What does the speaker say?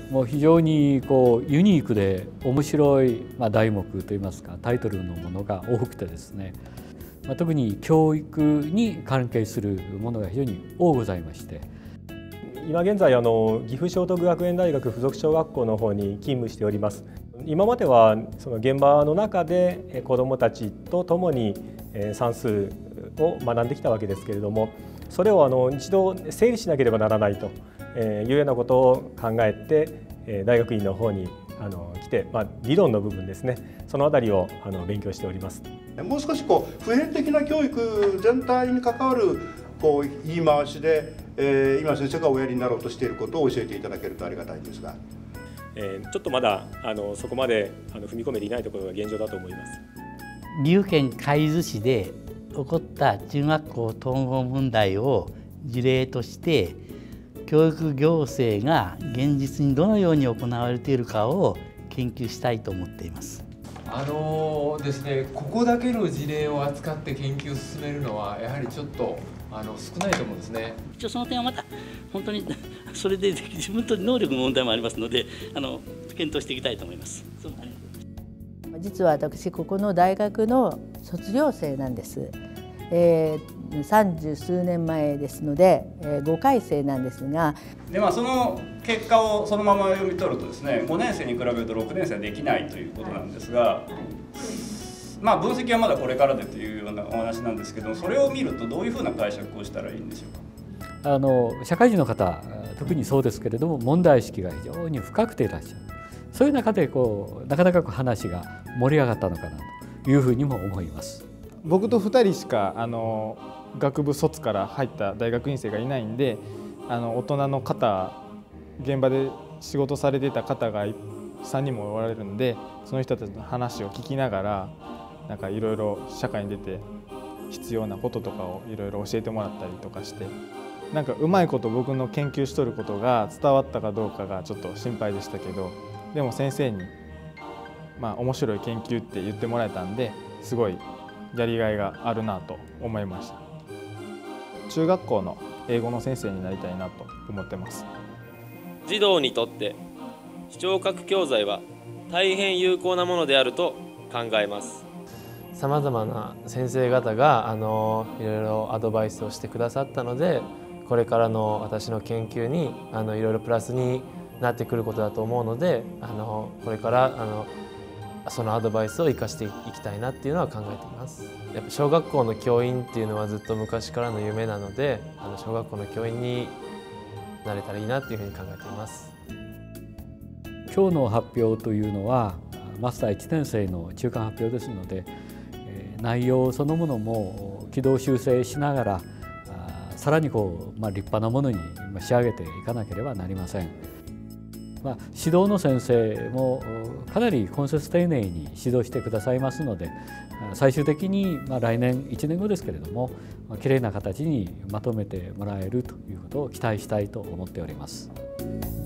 もう非常にこうユニークで面白い題目といいますかタイトルのものが多くてですね、特に教育に関係するものが非常に多ございまして、 今現在岐阜聖徳学園大学附属小学校の方に勤務しております。今まではその現場の中で子どもたちと共に算数を学んできたわけですけれども、それを一度整理しなければならないというようなことを考えて大学院の方に来て、理論の部分ですね、そのあたりを勉強しております。 もう少し普遍的な教育全体に関わる言い回しで、今先生がおやりになろうとしていることを教えていただけるとありがたいんですが、 ちょっとまだそこまで踏み込めていないところが現状だと思います。 岐阜県海津市で起こった中学校統合問題を事例として教育行政が現実にどのように行われているかを研究したいと思っています。 ですね、ここだけの事例を扱って研究を進めるのはやはりちょっと少ないと思うんですね。 一応その点はまた本当にそれで自分と能力の問題もありますので検討していきたいと思います。 実は私ここの大学の卒業生なんです。30数年前ですので5回生なんですが、 その結果をそのまま読み取るとですね、5年生に比べると6年生はできないということなんですが、分析はまだこれからでというようなお話なんですけど、それを見るとどういうふうな解釈をしたらいいんでしょうか。社会人の方特にそうですけれども、問題意識が非常に深くていらっしゃる。そういう中でなかなか話が盛り上がったのかなというふうにも思います。 僕と2人しか学部卒から入った大学院生がいないんで、大人の方、現場で仕事されていた方が3人もおられるんで、その人たちの話を聞きながらいろいろ社会に出て必要なこととかをいろいろ教えてもらったりとかして、うまいこと僕の研究しとることが伝わったかどうかがちょっと心配でしたけど、でも先生に面白い研究って言ってもらえたんで、すごいやりがいがあるなと思いました。中学校の英語の先生になりたいなと思ってます。 児童にとって視聴覚教材は大変有効なものであると考えます。 さまざまな先生方がいろいろアドバイスをしてくださったので、これからの私の研究にいろいろプラスになってくることだと思うので、これからそのアドバイスを生かしていきたいなっていうのは考えています。やっぱ小学校の教員っていうのはずっと昔からの夢なので、小学校の教員になれたらいいなっていうふうに考えています。 今日の発表というのはマスター1年生の中間発表ですので、内容そのものも軌道修正しながらさらに立派なものに仕上げていかなければなりません。指導の先生もかなり根節丁寧に指導してくださいますので、最終的に来年1年後ですけれどもきれいな形にまとめてもらえるということを期待したいと思っております。